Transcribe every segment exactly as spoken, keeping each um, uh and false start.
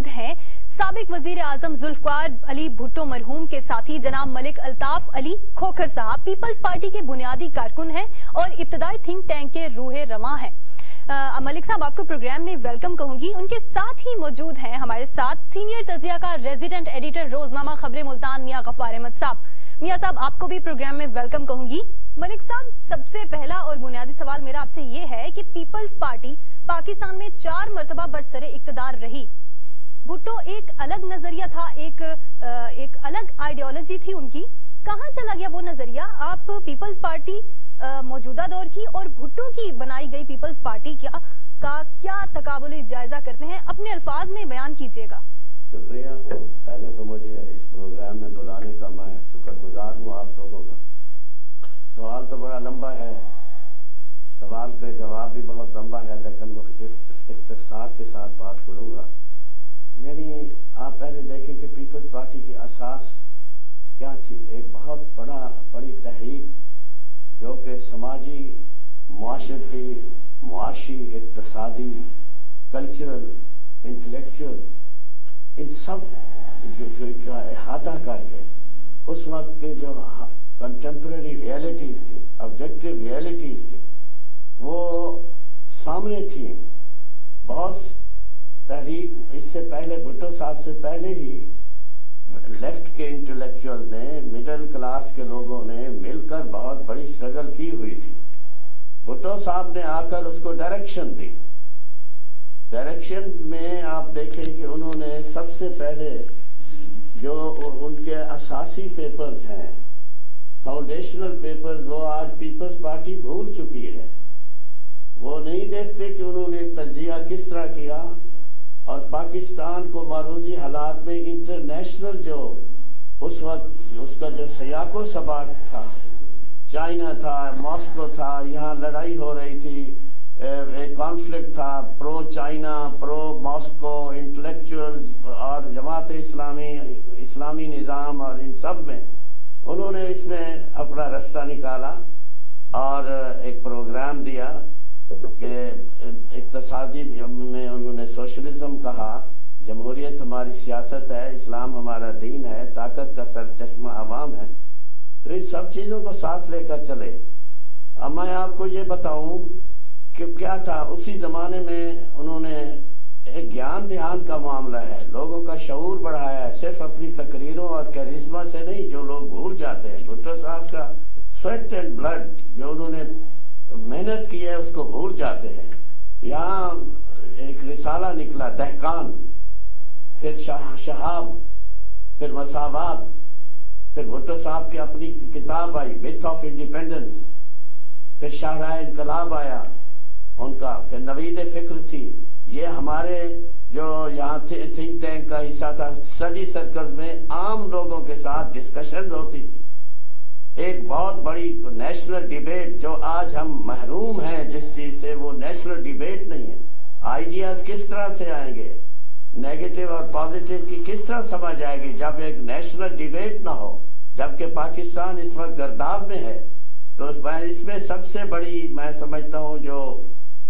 मौजूद हैं साबिक वजीर आजम जुल्फकार अली भुट्टो मरहूम के साथी जनाब मलिक अल्ताफ अली खोखर साहब पीपल्स पार्टी के बुनियादी कारकुन हैं और इब्तदाई थिंक टैंक के रूहे रमा हैं। मलिक साहब आपको प्रोग्राम में वेलकम कहूंगी। उनके साथ ही मौजूद हैं हमारे साथ सीनियर तजिया का रेजिडेंट एडिटर रोजनामा खबरें मुल्तान मियां गफ्फार अहमद साहब। मियां साहब आपको भी प्रोग्राम में वेलकम कहूंगी। मलिक साहब सबसे पहला और बुनियादी सवाल मेरा आपसे ये है कि पीपल्स पार्टी पाकिस्तान में चार मरतबा बरसरे इक्तदार रही। भुट्टो एक अलग नजरिया था, एक एक अलग आइडियोलॉजी थी उनकी, कहाँ चला गया वो नजरिया? आप पीपल्स पार्टी मौजूदा दौर की और भुट्टो की बनाई गई पीपल्स पार्टी क्या का क्या तकाबुली जायजा करते हैं, अपने अल्फाज में बयान कीजिएगा। शुक्रिया। पहले तो मुझे इस प्रोग्राम में बुलाने का मैं शुक्रगुजार हूँ आप लोगों का। सवाल तो बड़ा लंबा है, सवाल के जवाब भी बहुत लंबा है, लेकिन इख्तिसार के साथ बात करूँगा। मेरी आप पहले देखें कि पीपल्स पार्टी की असास क्या थी। एक बहुत बड़ा बड़ी तहरीक जो कि समाजी, मुआशरती, मुआशी, इक्तिसादी, कल्चरल, इंटेलेक्चुअल, इन सब का अहाता करके उस वक्त के जो कंटेम्प्रेरी रियलिटीज़ थी, ऑब्जेक्टिव रियलिटीज़ थी, वो सामने थी। बहुत तहरीक इससे पहले, भुट्टो साहब से पहले ही लेफ्ट के इंटेलेक्चुअल ने, मिडिल क्लास के लोगों ने मिलकर बहुत बड़ी स्ट्रगल की हुई थी। भुट्टो साहब ने आकर उसको डायरेक्शन दी। डायरेक्शन में आप देखें कि उन्होंने सबसे पहले जो उनके असासी पेपर्स हैं, फाउंडेशनल पेपर्स, वो आज पीपल्स पार्टी भूल चुकी है। वो नहीं देखते कि उन्होंने तजिया किस तरह किया और पाकिस्तान को मारूजी हालात में इंटरनेशनल जो उस वक्त उसका जो सयाको सबाक था, चाइना था, मॉस्को था, यहाँ लड़ाई हो रही थी, एक कॉन्फ्लिक्ट था pro China, pro Moscow, intellectuals और जमात इस्लामी, इस्लामी निज़ाम, और इन सब में उन्होंने इसमें अपना रास्ता निकाला और एक प्रोग्राम दिया कि इक्तिसादी में उन्होंने सोशलिज्म कहा, जमहूरियत हमारी सियासत है, इस्लाम हमारा दीन है, ताकत का सरचश्मा अवाम है। तो इन सब चीज़ों को साथ लेकर चले। अब मैं आपको ये बताऊं कि क्या था उसी ज़माने में। उन्होंने एक ज्ञान ध्यान का मामला है, लोगों का शऊर बढ़ाया है, सिर्फ अपनी तकरीरों और कैरिज्मा से नहीं, जो लोग भूल जाते हैं। भुट्टो साहब का स्वेट एंड ब्लड जो उन्होंने मेहनत की है उसको भूल जाते हैं। यहाँ एक रिसाला निकला दहकान, फिर शाह शहाब, फिर मसावात, फिर भुट्टो साहब की अपनी किताब आई मिथ ऑफ इंडिपेंडेंस, फिर शाहराह इनकलाब आया उनका, फिर नवीद फिक्र थी। ये हमारे जो यहाँ थिंक टैंक का हिस्सा था, स्टडी सर्कल्स में आम लोगों के साथ डिस्कशन होती थी। एक बहुत बड़ी नेशनल डिबेट जो आज हम महरूम हैं जिस चीज से, वो नेशनल डिबेट नहीं है। आइडियाज किस तरह से आएंगे, नेगेटिव और पॉजिटिव की किस तरह समझ आएगी जब एक नेशनल डिबेट ना हो, जबकि पाकिस्तान इस वक्त गर्दाब में है। तो इसमें सबसे बड़ी मैं समझता हूँ जो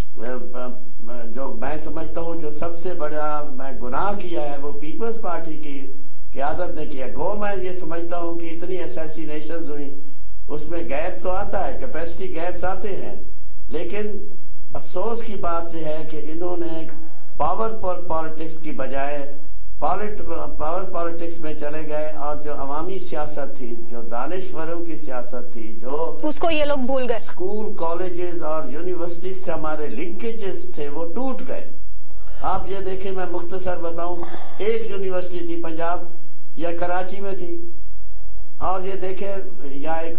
जो मैं समझता हूँ जो सबसे बड़ा मैं गुनाह किया है वो पीपल्स पार्टी की क़यादत ने किया। गो मैं ये समझता हूँ कि इतनी असैसिनेशंस हुई, उसमें गैप तो आता है, कैपेसिटी गैप्स आते हैं, लेकिन अफसोस की बात यह है कि इन्होंने पावर पॉलिटिक्स की बजाय पॉलिट पावर पॉलिटिक्स में चले गए और जो अवामी सियासत थी, जो दानिश्वरों की सियासत थी, जो उसको ये लोग भूल गए। स्कूल, कॉलेजेस और यूनिवर्सिटीज से हमारे लिंकेजेस थे वो टूट गए। आप ये देखें, मैं मुख्तसर बताऊं, एक यूनिवर्सिटी थी पंजाब या कराची में थी, और ये देखें या एक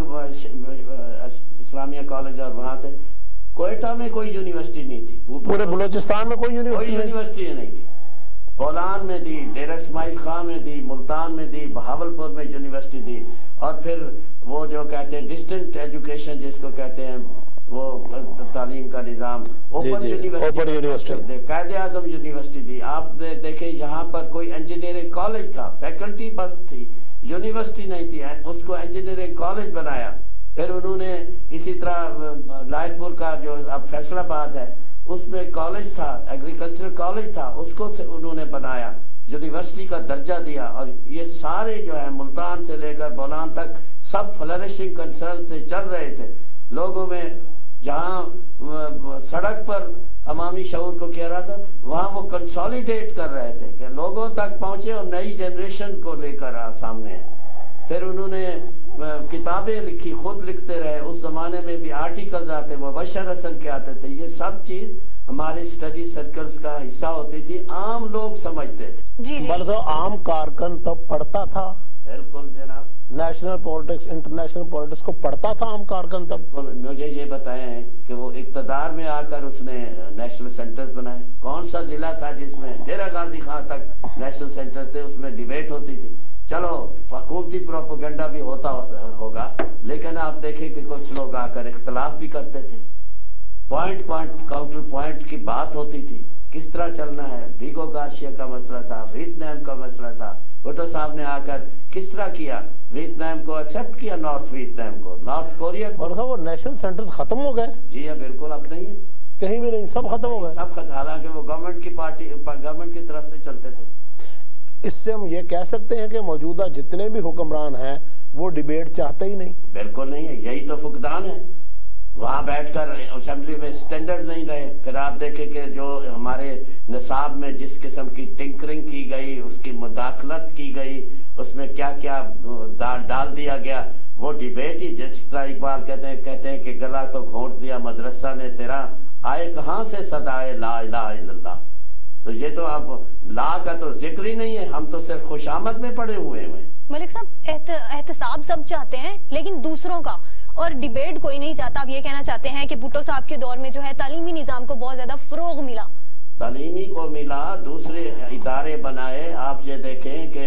इस्लामिया कॉलेज और वहां थे। कोयटा में कोई यूनिवर्सिटी नहीं थी, पूरे बलूचिस्तान में कोई यूनिवर्सिटी यूनिवर्सिटी नहीं थी। कोलान में दी, डेरा इस्माइल खां में दी, मुल्तान में दी, बहावलपुर में यूनिवर्सिटी दी, और फिर वो जो कहते हैं डिस्टेंट एजुकेशन जिसको कहते हैं, वो तालीम का निज़ाम, ओपन यूनिवर्सिटी, कायदे आज़म यूनिवर्सिटी दी। आपने देखे यहाँ पर कोई इंजीनियरिंग कॉलेज था, फैकल्टी बस थी, यूनिवर्सिटी नहीं थी, उसको इंजीनियरिंग कॉलेज बनाया। फिर उन्होंने इसी तरह लायनपुर का जो अब फैसलाबाद है उसमें कॉलेज था, एग्रीकल्चर कॉलेज था, उसको उन्होंने बनाया। یونیورسٹی کا درجہ دیا، اور یہ سارے جو ہے ملتان سے لے کر بولان تک سب فلرشنگ کنسرن سے چل رہے تھے. لوگوں میں جہاں سڑک پر عوامی شعور کو کہہ رہا تھا، وہاں وہ کنسولیڈیٹ کر رہے تھے کہ لوگوں تک پہنچے اور نئی جنریشن کو لے کر سامنے. پھر انہوں نے کتابیں لکھی، خود لکھتے رہے. اس زمانے میں بھی آرٹیکلز آتے، وہ بشر حسن کے آتے تھے. یہ سب چیز ہمارے اسٹڈی سرکلز کا حصہ ہوتی تھی، عام لوگ سمجھتے تھے. جی جی عام کارکن تب پڑھتا تھا. بالکل جناب. نیشنل پولیٹکس، انٹرنیشنل پولیٹکس کو پڑھتا تھا عام کارکن تب. مجھے یہ بتائیں کہ وہ اقتدار میں آ کر اس نے نیشنل سینٹرز بنائے. کون سا ضلع تھا جس میں ڈیرہ غازی خان تک نیشنل سینٹرز تھے؟ اس میں ڈیبیٹ ہوتی تھی. چلو حکومتی پروپیگنڈا بھی ہوتا ہوگا، لیکن آپ دیکھیں کہ کچھ لوگ آ کر اختلاف بھی کرتے تھے. پوائنٹ پوائنٹ کاؤنٹر پوائنٹ کی بات ہوتی تھی، کس طرح چلنا ہے. ڈیگو گارشیا کا مسئلہ تھا، ویتنام کا مسئلہ تھا. بھٹو صاحب نے آ کر کس طرح کیا؟ ویتنام کو ایکسپٹ کیا، نارتھ ویتنام کو، نارتھ کوریا کو. وہ نیشنل سینٹرز ختم ہو گئے. جی ہاں بالکل، اب نہیں ہے کہیں بھی نہیں، سب ختم ہو گئے. سب ختم، حالانکہ وہ گورنمنٹ کی پارٹی گورنمنٹ کی طرف سے چلتے تھے. اس سے ہم یہ کہہ سکتے ہیں کہ موجودہ جتنے بھی حکمران ہیں وہ ڈیبیٹ چاہتے ہی نہیں. بالکل نہیں ہے، یہی تو فقدان ہے. وہاں بیٹھ کر اسمبلی میں سٹینڈرڈز نہیں رہے. پھر آپ دیکھیں کہ جو ہمارے نصاب میں جس قسم کی ٹنکرنگ کی گئی، اس کی مداخلت کی گئی، اس میں کیا کیا ڈال دیا گیا، وہ ڈیبیٹ ہی جس طرح اقبال کہتے ہیں کہتے ہیں کہ گلا تو گھونٹ دیا مدرسہ نے تیرا، آئے کہاں سے صدائے لا الہ الا اللہ. تو یہ تو اب لا کا تو ذکر ہی نہیں ہے، ہم تو صرف خوش آمد میں پڑے ہوئے ہیں. ملک صاحب احتساب سب چاہتے ہیں لیکن دوسروں کا، اور ڈیبیٹ کوئی نہیں چاہتا. آپ یہ کہنا چاہتے ہیں کہ بھٹو صاحب کے دور میں جو ہے تعلیمی نظام کو بہت زیادہ فروغ ملا. تعلیمی کو ملا، دوسرے ادارے بنائے. آپ یہ دیکھیں کہ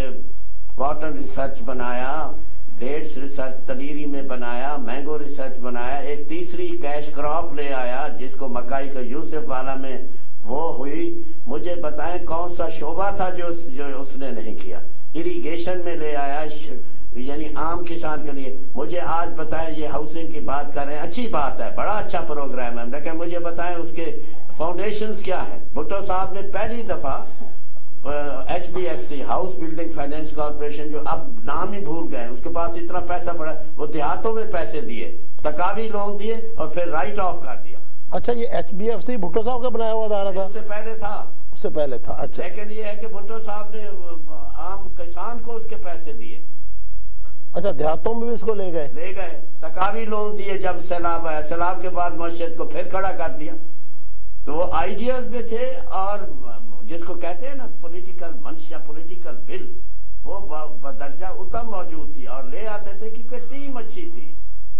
کاٹن ریسرچ بنایا، ڈیٹس ریسرچ تلیری میں بنایا، مینگو ریسرچ بنایا. ایک تیسری کیش کراپ لے آیا جس کو مکائی کا یوسف والا میں وہ ہوئی. مجھے بتائیں کون سا شعبہ تھا جو اس نے نہیں کیا. اریگیشن میں لے آیا، یعنی عام کسان کے لیے. مجھے آج بتائیں، یہ ہاؤسنگ کی بات کر رہے ہیں، اچھی بات ہے، بڑا اچھا پروگرام ہے، لیکن مجھے بتائیں اس کے فاؤنڈیشنز کیا ہیں. بھٹو صاحب نے پہلی دفعہ H B F C, house building finance corporation, جو اب نام ہی بھول گئے، اس کے پاس اتنا پیسہ پڑا، وہ دیہاتوں میں پیسے دیے، تقاوی لون دیے اور پھر رائٹ آف کر دیا. اچھا، یہ H B F C Bhutto صاحب کا بنایا ہوا ادارہ تھا؟ اس سے پہلے تھا. اس سے پہلے تھا. اچھا، لیکن یہ ہے کہ بھٹو صاحب نے عام کسان کو اس کے پیسے دیے. اچھا، دیہاتوں میں بھی اس کو لے گئے لے گئے تقاوی لون دیے. جب سیلاب آیا، سیلاب کے بعد معیشت کو پھر کھڑا کر دیا. تو وہ آئیڈیاز میں تھے، اور جس کو کہتے ہیں نا پولیٹیکل منشا، پولیٹیکل ول، وہ بدرجہ اتم موجود تھی. اور لے آتے تھے کیونکہ ٹیم اچھی تھی.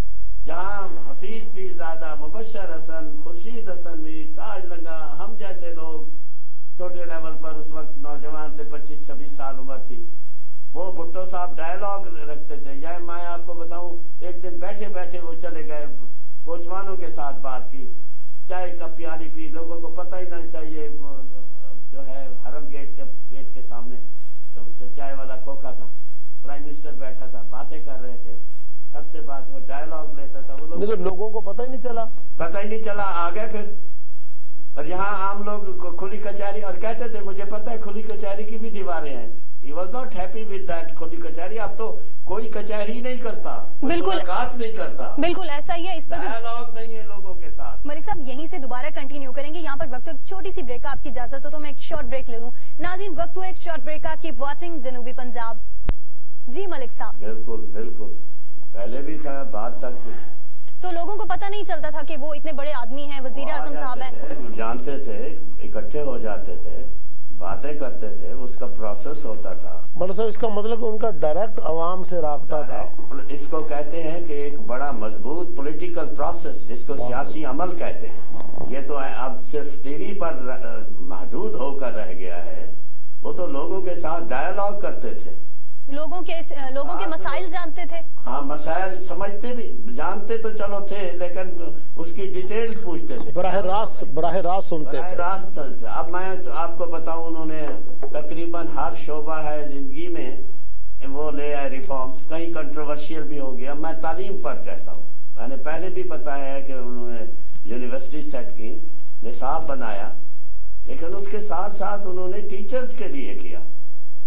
جہاں حفیظ پیرزادہ، مبشر حسن، خورشید حسن میر، تاج لنگا، ہم جیسے لوگ چھوٹے لیول پر اس وقت نوجوان تھے، پچیس چھبیس سال عمر تھی. وہ بھٹو صاحب ڈائیلاگ رکھتے تھے. یا میں آپ کو بتاؤں، ایک دن بیٹھے بیٹھے وہ چلے گئے، کوچوانوں کے ساتھ بات کی، چائے کا پیالی پی. لوگوں کو پتہ ہی نہیں تھا یہ جو ہے حرم گیٹ کے گیٹ کے سامنے چائے والا کھوکھا تھا. پرائم منسٹر بیٹھا تھا، باتیں کر رہے تھے، سب سے بات وہ ڈائیلاگ لیتا تھا. وہ لوگ لوگوں کو پتہ ہی نہیں چلا پتہ ہی نہیں چلا آ گئے پھر. اور یہاں عام لوگ کھلی کچہری، اور کہتے تھے مجھے پتہ ہے کھلی کچہری کی بھی دیواریں ہیں. He was not happy with that کھلی کچہری. اب تو کوئی کچہری نہیں کرتا، ملاقات نہیں کرتا. بالکل ایسا ہی ہے. اس پر ڈائیلاگ نہیں ہے لوگوں کے ساتھ. ملک صاحب یہیں سے دوبارہ کنٹینیو کریں گے. یہاں پر وقت ایک چھوٹی سی بریک، آپ کی اجازت ہو تو میں ایک شارٹ بریک لے لوں. ناظرین وقت ہوا ایک شارٹ بریک کا. Keep watching Janubi Punjab. جی ملک صاحب. بالکل بالکل، پہلے بھی تھا، بعد تک بھی. تو لوگوں کو پتہ نہیں چلتا تھا کہ وہ اتنے بڑے آدمی ہیں، وزیر اعظم صاحب ہیں. جانتے تھے، اکٹھے ہو جاتے تھے، باتیں کرتے تھے، اس کا پروسیس ہوتا تھا. مطلب صاحب اس کا مطلب ان کا ڈائریکٹ عوام سے رابطہ تھا. اس کو کہتے ہیں کہ ایک بڑا مضبوط پولیٹیکل پروسیس، جس کو سیاسی عمل کہتے ہیں. یہ تو اب صرف ٹی وی پر محدود ہو کر رہ گیا ہے. وہ تو لوگوں کے ساتھ ڈائیلاگ کرتے تھے، لوگوں کے لوگوں کے مسائل جانتے تھے. ہاں، مسائل سمجھتے بھی، جانتے تو چلو تھے، لیکن اس کی ڈیٹیلز پوچھتے تھے، براہ راست براہ راست سنتے براہ راست. اب میں آپ کو بتاؤں، انہوں نے تقریباً ہر شعبہ ہے زندگی میں وہ لے آئے ریفارمز. کہیں کنٹروورشیل بھی ہو گیا. میں تعلیم پر کہتا ہوں، میں نے پہلے بھی بتایا ہے کہ انہوں نے یونیورسٹی سیٹ کی، نصاب بنایا، لیکن اس کے ساتھ ساتھ انہوں نے ٹیچرز کے لیے کیا.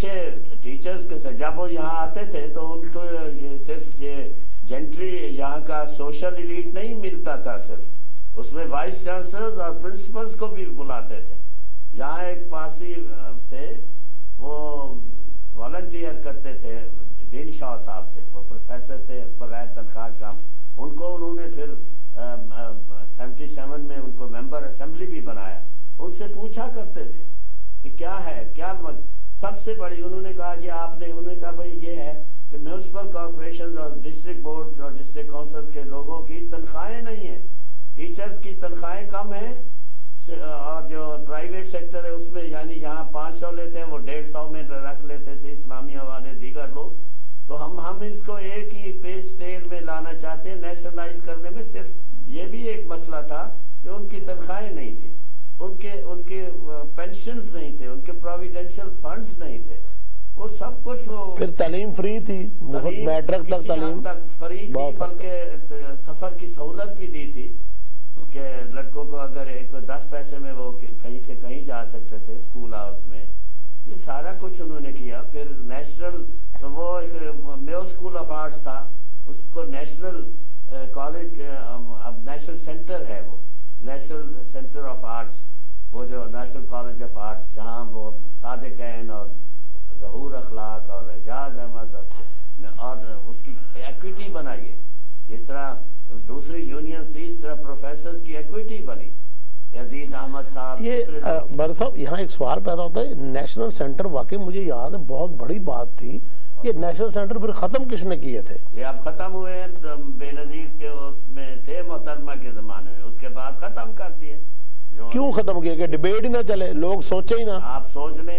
اچھے ٹیچرز کے ساتھ جب وہ یہاں آتے تھے تو ان کو یہ صرف یہ جنٹری یہاں کا سوشل ایلیٹ نہیں ملتا تھا، صرف اس میں وائس چانسلرز اور پرنسپلز کو بھی بلاتے تھے. یہاں ایک پارسی تھے وہ والنٹیئر کرتے تھے، ڈین شاہ صاحب تھے، وہ پروفیسر تھے بغیر تنخواہ کام. ان کو انہوں نے پھر سیونٹی سیون میں ان کو ممبر اسمبلی بھی بنایا. ان سے پوچھا کرتے تھے کہ کیا ہے کیا سب سے بڑی. انہوں نے کہا جی آپ نے انہوں نے کہا بھائی یہ ہے کہ میونسپل کارپوریشن اور ڈسٹرکٹ بورڈ اور ڈسٹرکٹ کونسل کے لوگوں کی تنخواہیں نہیں ہیں، ٹیچرز کی تنخواہیں کم ہیں، اور جو پرائیویٹ سیکٹر ہے اس میں یعنی یہاں پانچ سو لیتے ہیں وہ ڈیڑھ سو میں رکھ لیتے تھے اسلامیہ والے دیگر لوگ. تو ہم ہم اس کو ایک ہی پے اسکیل میں لانا چاہتے ہیں. نیشنلائز کرنے میں صرف یہ بھی ایک مسئلہ تھا کہ ان کی تنخواہیں نہیں تھی، ان کے ان کے پینشنز نہیں تھے، ان کے پروویڈنشل فنڈز نہیں تھے، وہ سب کچھ. وہ پھر تعلیم فری تھی، مفت میٹرک تک تعلیم فری تھی، بلکہ سفر کی سہولت بھی دی تھی کہ لڑکوں کو اگر ایک دس پیسے میں وہ کہیں سے کہیں جا سکتے تھے اسکول ہاؤس میں. یہ سارا کچھ انہوں نے کیا. پھر نیشنل وہ ایک میو اسکول آف آرٹس تھا، اس کو نیشنل کالج اب نیشنل سینٹر ہے، وہ نیشنل سینٹر آف آرٹس، وہ جو نیشنل کالج آف آرٹس جہاں وہ صادق عین اور ظہور اخلاق اور اعجاز احمد اور اس کی ایکویٹی بنائی ہے. اس طرح دوسری یونین تھی، اس طرح پروفیسرز کی ایکویٹی بنی. عزیز احمد صاحب یہ بر صاحب یہاں ایک سوال پیدا ہوتا ہے. نیشنل سینٹر واقعی مجھے یاد ہے بہت بڑی بات تھی. یہ نیشنل سینٹر پھر ختم کس نے کیے تھے؟ یہ اب ختم ہوئے ہیں، بے نظیر کے اس میں تھے محترمہ کے زمانے میں، اس کے بعد ختم کر دیے. کیوں ختم کیے؟ کہ ڈیبیٹ ہی نہ چلے، لوگ سوچے ہی نہ. آپ سوچ لیں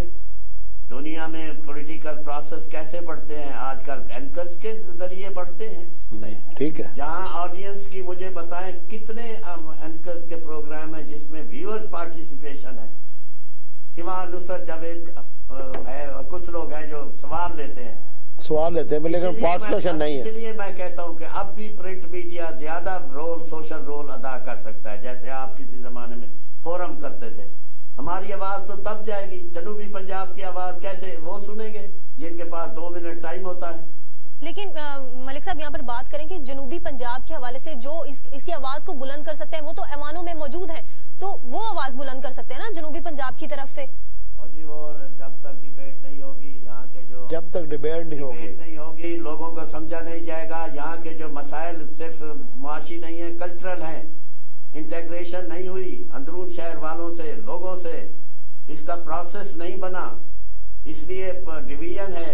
دنیا میں پولیٹیکل پروسیس کیسے بڑھتے ہیں آج کل، اینکرز کے ذریعے بڑھتے ہیں. نہیں ٹھیک ہے، جہاں آڈینس کی مجھے بتائیں کتنے اینکرز کے پروگرام ہیں جس میں ویور پارٹیسپیشن ہے، سوا نصرت جاوید ہے اور کچھ لوگ ہیں جو سوال لیتے ہیں سوال لیتے ہیں لیکن پارٹیسپیشن نہیں ہے. اس لیے میں کہتا ہوں کہ اب بھی پرنٹ میڈیا زیادہ رول سوشل رول ادا کر سکتا ہے. جیسے آپ کسی زمانے میں فورم کرتے تھے، ہماری آواز تو تب جائے گی. جنوبی پنجاب کی آواز کیسے وہ سنیں گے جن کے پاس دو منٹ ٹائم ہوتا ہے. لیکن ملک صاحب یہاں پر بات کریں کہ جنوبی پنجاب کے حوالے سے جو اس, اس کی آواز کو بلند کر سکتے ہیں وہ تو ایوانوں میں موجود ہیں، تو وہ آواز بلند کر سکتے ہیں نا جنوبی پنجاب کی طرف سے. اور جی وہ جب تک ڈیبیٹ نہیں ہوگی یہاں کے جو جب تک ڈیبیٹ نہیں ہوگی نہیں ہوگی لوگوں کو سمجھا نہیں جائے گا. یہاں کے جو مسائل صرف معاشی نہیں ہیں، کلچرل ہیں. انٹیگریشن نہیں ہوئی اندرون شہر والوں سے، لوگوں سے، اس کا پروسیس نہیں بنا، اس لیے ڈویژن ہے.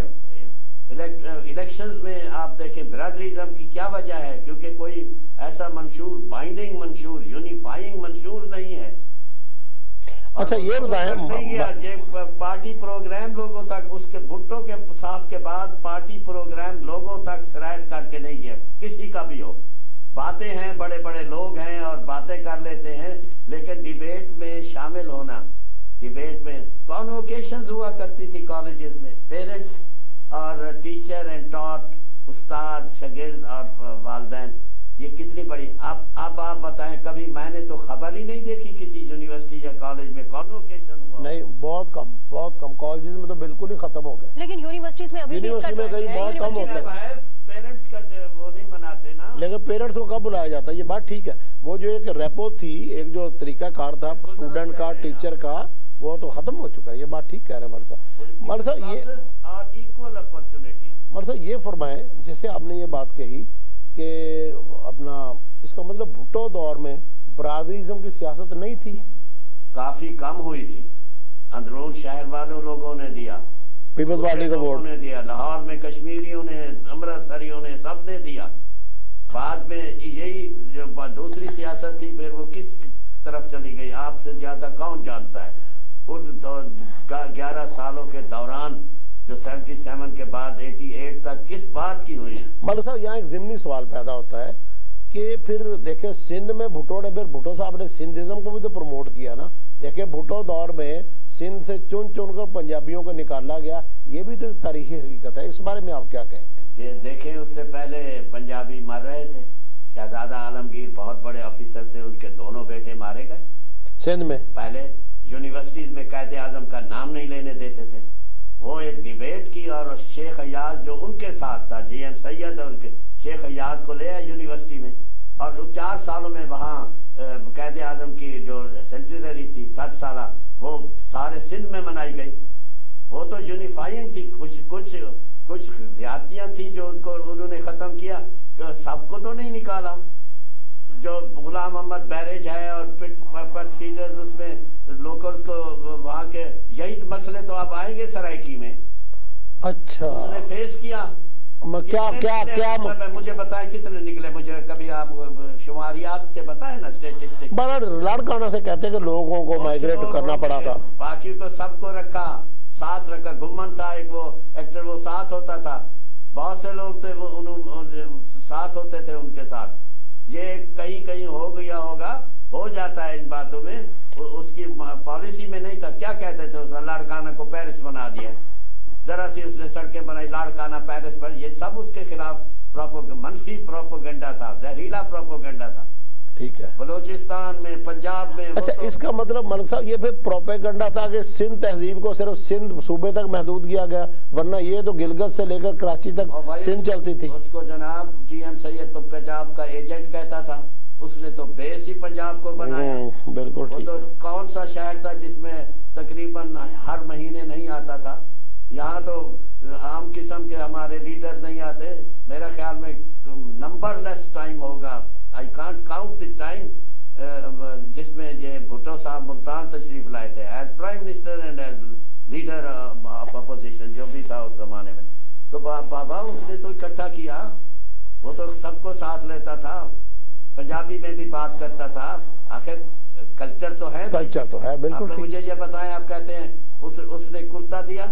الیکشنز میں آپ دیکھیں برادریزم کی کیا وجہ ہے، کیونکہ کوئی ایسا منشور بائنڈنگ منشور یونیفائنگ منشور نہیں ہے. اچھا یہ بتائیں پارٹی پروگرام لوگوں تک، اس کے بھٹو کے صاحب کے بعد پارٹی پروگرام لوگوں تک سرایت کر کے نہیں گیا کسی کا بھی ہو. باتیں ہیں، بڑے بڑے لوگ ہیں اور باتیں کر لیتے ہیں، لیکن ڈیبیٹ میں شامل ہونا، ڈیبیٹ میں کانوکیشنز ہوا کرتی تھی کالجز میں، پیرنٹس اور ٹیچر اینڈ ٹاٹ، استاد شاگرد اور والدین. یہ کتنی بڑی اب اب آپ بتائیں، کبھی میں نے تو خبر ہی نہیں دیکھی کسی یونیورسٹی یا کالج میں کانوکیشن ہوا. نہیں، بہت کم بہت کم کالجز میں تو بالکل ہی ختم ہو گئے. لیکن یونیورسٹیز میں ابھی بھی اس کا ٹرینڈ ہے. بہت کم ہوتا ہے. پیرنٹس کا وہ نہیں مناتے نا. لیکن پیرنٹس کو کب بلایا جاتا ہے؟ یہ بات ٹھیک ہے. وہ جو ایک ریپو تھی، ایک جو طریقہ کار تھا اسٹوڈنٹ کا ٹیچر کا، وہ تو ختم ہو چکا ہے. یہ بات ٹھیک کہہ رہے ہیں مرزا مرزا یہ مرزا یہ فرمائیں، جیسے آپ نے یہ بات کہی کہ اپنا اس کا مطلب بھٹو دور میں برادریزم کی سیاست نہیں تھی، کافی کم ہوئی تھی. اندرون شہر والوں لوگوں نے دیا، پیپلز پارٹی کا ووٹ نے دیا، لاہور میں کشمیریوں نے، امرتسریوں نے، سب نے دیا. بعد میں یہی جو دوسری سیاست تھی پھر وہ کس طرف چلی گئی آپ سے زیادہ کون جانتا ہے. ان گیارہ سالوں کے دوران جو سیونٹی سیون کے بعد ایٹی ایٹ تک کس بات کی ہوئی. ملک صاحب یہاں ایک ضمنی سوال پیدا ہوتا ہے کہ پھر دیکھیں سندھ میں بھٹو نے پھر بھٹو صاحب نے سندھزم کو بھی تو پروموٹ کیا نا. دیکھیں بھٹو دور میں سندھ سے چن چن کر پنجابیوں کو نکالا گیا، یہ بھی تو تاریخی حقیقت ہے. اس بارے میں آپ کیا کہیں گے؟ دیکھیں اس سے پہلے پنجابی مر رہے تھے. شہزادہ عالمگیر بہت بڑے آفیسر تھے، ان کے دونوں بیٹے مارے گئے سندھ میں. پہلے یونیورسٹیز میں قائد اعظم کا نام نہیں لینے دیتے تھے. وہ ایک ڈیبیٹ کی اور شیخ ایاز جو ان کے ساتھ تھا، جی ایم سید اور شیخ ایاز کو لے آئے یونیورسٹی میں، اور چار سالوں میں وہاں قائد اعظم کی جو سینچنری تھی سات سالہ وہ سارے سندھ میں منائی گئی. وہ تو یونیفائنگ تھی. کچھ کچھ کچھ زیادتیاں تھیں جو ان کو انہوں نے ختم کیا، کہ سب کو تو نہیں نکالا. جو غلام محمد بیریج ہے اور پٹ پٹ فیڈرز اس میں لوکلز کو وہاں کے، یہی مسئلے تو اب آئیں گے سرائکی میں. اچھا اس نے فیس کیا. کیا کیا کیا مجھے بتائیں کتنے نکلے؟ مجھے کبھی آپ شماریات سے بتائیں نا، اسٹیٹسٹکس. بڑا لاڑکانہ سے کہتے ہیں کہ لوگوں کو مائگریٹ کرنا پڑا تھا. باقی کو سب کو رکھا، ساتھ رکھا. گمن تھا ایک وہ ایکٹر، وہ ساتھ ہوتا تھا. بہت سے لوگ تھے وہ ساتھ ہوتے تھے ان کے ساتھ. یہ کہیں کہیں ہو گیا ہوگا، ہو جاتا ہے ان باتوں میں. اس کی پالیسی میں نہیں تھا. کیا کہتے تھے اس لاڑکانہ کو پیرس بنا دیا، ذرا سی اس نے سڑکیں بنائی لاڑکانہ پیرس پر. یہ سب اس کے خلاف منفی پروپوگنڈا تھا، زہریلا پروپوگنڈا تھا. ٹھیک ہے. بلوچستان میں، پنجاب میں. اچھا اس کا مطلب ملک صاحب یہ بھی پروپیگنڈا تھا کہ سندھ تہذیب کو صرف سندھ صوبے تک محدود کیا گیا، ورنہ یہ تو گلگت سے لے کر کراچی تک سندھ چلتی تھی. اس کو جناب جی ایم سید تو پنجاب کا ایجنٹ کہتا تھا. اس نے تو بیس ہی پنجاب کو بنایا. بالکل ٹھیک. وہ تو کون سا شہر تھا جس میں تقریباً ہر مہینے نہیں آتا تھا. یہاں تو عام قسم کے ہمارے لیڈر نہیں آتے. میرا خیال میں نمبر لیس ٹائم ہوگا، I can't count the time, جس میں یہ بھٹو صاحب ملتان تشریف لائے تھے as prime minister and as leader of opposition جو بھی تھا اس زمانے میں. تو بابا اس نے تو اکٹھا کیا. وہ تو سب کو ساتھ لیتا تھا، پنجابی میں بھی بات کرتا تھا. آخر کلچر تو ہے، کلچر تو ہے. بالکل. مجھے یہ بتائیں، آپ کہتے ہیں اس اس نے کرتا دیا،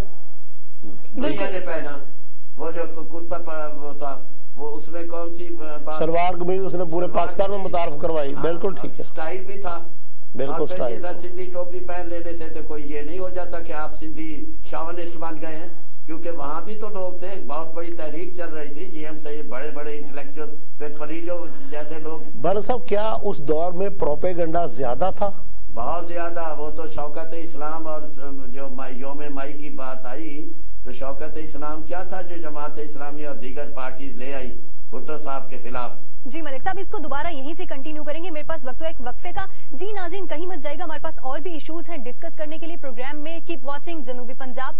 دنیا نے پہنا. وہ جو کرتا وہ تھا وہ اس میں کون سی شلوار قمیض اس نے پورے پاکستان میں متعارف کروائی. بالکل ٹھیک ہے. سٹائل بھی تھا. بالکل سٹائل. سندھی ٹوپی پہن لینے سے تو کوئی یہ نہیں ہو جاتا کہ آپ سندھی شاونسٹ بن گئے ہیں، کیونکہ وہاں بھی تو لوگ تھے. بہت بڑی تحریک چل رہی تھی. جی ایم سے بڑے بڑے انٹلیکچوئل پھر پریجو جیسے لوگ. بر صاحب کیا اس دور میں پروپیگنڈا زیادہ تھا؟ بہت زیادہ. وہ تو شوکت اسلام اور جو یوم مائی کی بات آئی تو شوکت اسلام کیا تھا جو جماعت اسلامی اور دیگر پارٹیز لے آئی بھٹو صاحب کے خلاف. جی ملک صاحب اس کو دوبارہ یہیں سے کنٹینیو کریں گے. میرے پاس وقت ہے ایک وقفے کا. جی ناظرین کہیں مت جائے گا، ہمارے پاس اور بھی ایشوز ہیں ڈسکس کرنے کے لیے پروگرام میں. Cap watching Janubi Punjab.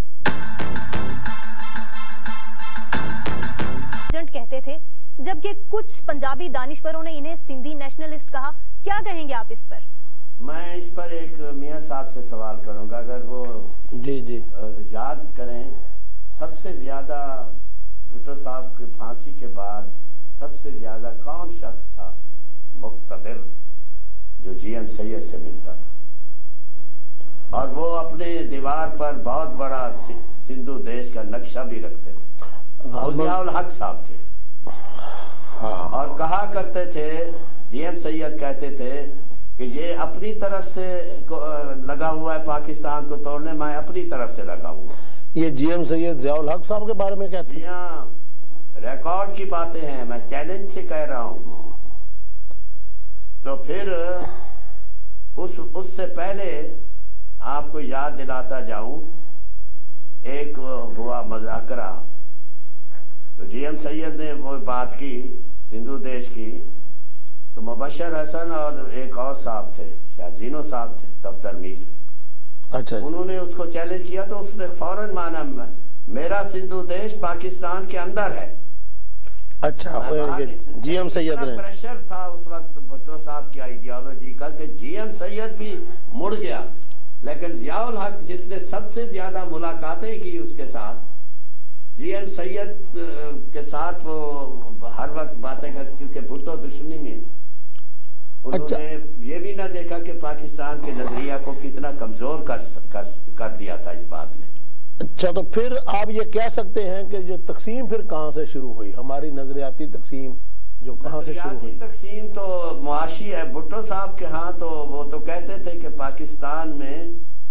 Agent کہتے تھے، جبکہ کچھ پنجابی دانشوروں نے انہیں سندھی نیشنلسٹ کہا. کیا کہیں گے آپ اس پر؟ میں اس پر ایک میاں صاحب سے سوال کروں گا. اگر وہ جی جی یاد کریں، سب سے زیادہ بھٹو صاحب کی پھانسی کے بعد سب سے زیادہ کون شخص تھا مقتدر جو جی ایم سید سے ملتا تھا؟ اور وہ اپنے دیوار پر بہت بڑا سندھو دیش کا نقشہ بھی رکھتے تھے. ضیاء الحق صاحب تھے. اور کہا کرتے تھے، جی ایم سید کہتے تھے کہ یہ اپنی طرف سے لگا ہوا ہے پاکستان کو توڑنے، میں اپنی طرف سے لگا ہوا. یہ جی ایم سید ضیاء الحق صاحب کے بارے میں کہتے ہیں؟ جی ہاں، ریکارڈ کی باتیں ہیں، میں چیلنج سے کہہ رہا ہوں. تو پھر اس اس سے پہلے آپ کو یاد دلاتا جاؤں، ایک ہوا مذاکرہ. تو جی ایم سید نے وہ بات کی سندھو دیش کی، تو مبشر حسن اور ایک اور صاحب تھے، شاید زینو صاحب تھے، صفدر میر. اچھا. انہوں نے اس کو چیلنج کیا تو اس نے فوراً مانا میرا سندھو دیش پاکستان کے اندر ہے. اچھا. جی ایم سید نے پریشر تھا اس وقت بھٹو صاحب کی آئیڈیالوجی کا کہ جی ایم سید بھی مڑ گیا، لیکن ضیاء الحق جس نے سب سے زیادہ ملاقاتیں کی اس کے ساتھ، جی ایم سید کے ساتھ وہ ہر وقت باتیں کرتے، کیونکہ بھٹو دشمنی میں انہوں نے یہ بھی نہ دیکھا کہ پاکستان کے نظریہ کو کتنا کمزور کر دیا تھا اس بات نے. اچھا. تو پھر آپ یہ کہہ سکتے ہیں کہ جو تقسیم پھر کہاں سے شروع ہوئی، ہماری نظریاتی تقسیم جو کہاں سے شروع ہوئی؟ تقسیم تو معاشی ہے. بھٹو صاحب کے ہاں تو وہ تو کہتے تھے کہ پاکستان میں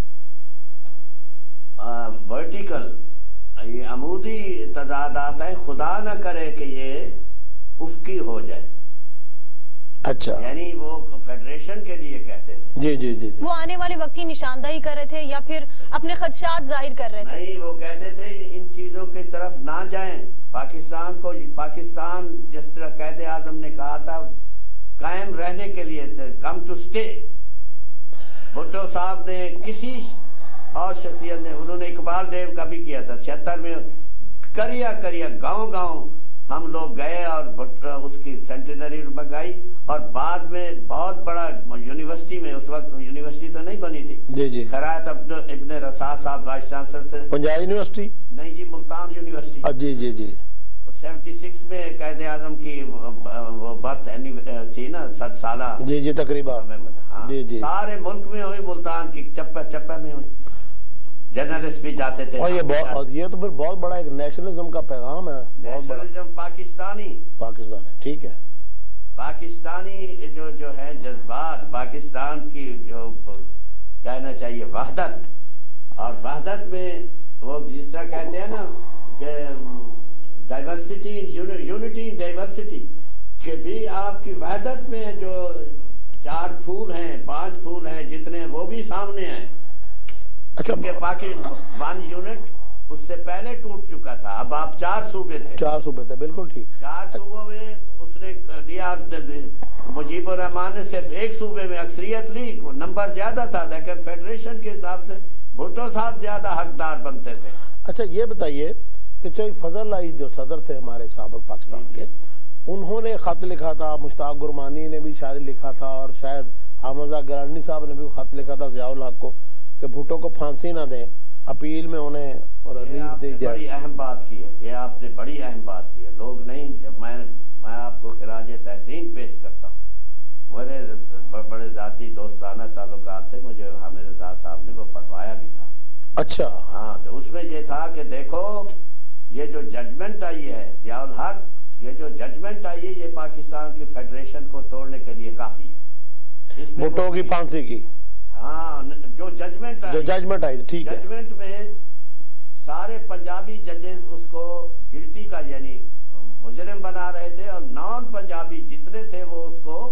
ورٹیکل یہ عمودی تضادات ہیں، خدا نہ کرے کہ یہ افقی ہو جائے. اچھا. یعنی وہ فیڈریشن کے لیے کہتے تھے. جی جی جی. وہ آنے والے وقت کی نشاندہی کر رہے تھے یا پھر اپنے خدشات ظاہر کر رہے تھے؟ نہیں، وہ کہتے تھے ان چیزوں کے پاکستان کو پاکستان جس طرح قائد اعظم نے کہا تھا قائم رہنے کے لیے کم ٹو سٹے، بھٹو صاحب نے کسی اور شخصیت نے، انہوں نے اقبال دیو کا بھی کیا تھا چھہتر میں، کریا کریا گاؤں گاؤں ہم لوگ گئے اور اس کی سینٹینری بگائی، اور بعد میں بہت بڑا یونیورسٹی میں، اس وقت یونیورسٹی تو نہیں بنی تھی، جی جی خیرات ابن رسا صاحب وائس چانسلر تھے، پنجاب یونیورسٹی نہیں جی ملتان یونیورسٹی، جی جی جی سیونٹی سکس میں قائد اعظم کی وہ برتھ تھی نا، ست سالہ، جی جی تقریباً، جی جی سارے ملک میں ہوئی، ملتان کی چپہ چپہ میں ہوئی، جرنلسٹ بھی جاتے تھے، اور یہ بہت یہ تو پھر بہت بڑا ایک نیشنلزم کا پیغام ہے، نیشنلزم پاکستانی پاکستان ہے، ٹھیک ہے، پاکستانی جو جو ہے جذبات، پاکستان کی جو کہنا چاہیے وحدت، اور وحدت میں وہ جس طرح کہتے ہیں نا کہ ڈائیورسٹی یونٹی ان ڈائیورسٹی، کہ بھی آپ کی وحدت میں جو چار پھول ہیں، پانچ پھول ہیں جتنے، وہ بھی سامنے ہیں، کیونکہ پاکستان ون یونٹ اس سے پہلے ٹوٹ چکا تھا، اب آپ چار صوبے تھے، چار صوبے تھے، بالکل ٹھیک، چار صوبوں میں اس نے لیا، مجیب الرحمان نے صرف ایک صوبے میں اکثریت لی، نمبر زیادہ تھا، لیکن فیڈریشن کے حساب سے بھٹو صاحب زیادہ حقدار بنتے تھے۔ اچھا یہ بتائیے کہ چوئی فضل اللہ جو صدر تھے ہمارے سابق پاکستان کے، انہوں نے خط لکھا تھا، مشتاق گرمانی نے بھی شاید لکھا تھا، اور شاید حامزہ گرانی صاحب نے بھی خط لکھا تھا ضیاء الحق کو کہ بھٹو کو پھانسی نہ دیں، اپیل میں انہیں ریلیف دے جائے۔ بڑی اہم بات کی ہے، یہ آپ نے بڑی اہم بات کی ہے، لوگ نہیں، میں میں آپ کو خراج تحسین پیش کرتا ہوں، میرے بڑے ذاتی دوستانہ تعلقات تھے، مجھے حامد رضا صاحب نے وہ پڑھوایا بھی تھا۔ اچھا ہاں، تو اس میں یہ تھا کہ دیکھو یہ جو ججمنٹ آئی ہے ضیاء الحق، یہ جو ججمنٹ آئی ہے یہ پاکستان کی فیڈریشن کو توڑنے کے لیے کافی ہے، اس میں بھٹو کی پھانسی کی، ہاں جو ججمنٹ جو ججمنٹ آئی، ٹھیک ہے، ججمنٹ میں سارے پنجابی ججز اس کو گلٹی کا یعنی مجرم بنا رہے تھے، اور نان پنجابی جتنے تھے وہ اس کو